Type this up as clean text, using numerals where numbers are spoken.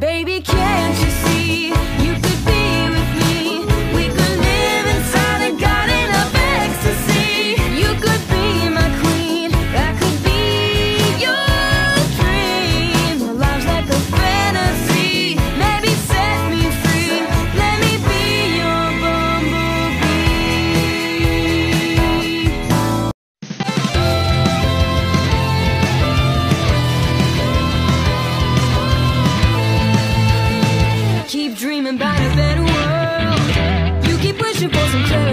Baby, can't you see you could be with me? We could live inside a garden of ecstasy. You could be my queen, I could be your dream. Our lives like a fantasy, maybe set me free. Let me be your bumblebee. Keep dreaming about a better world. You keep wishing for some clarity.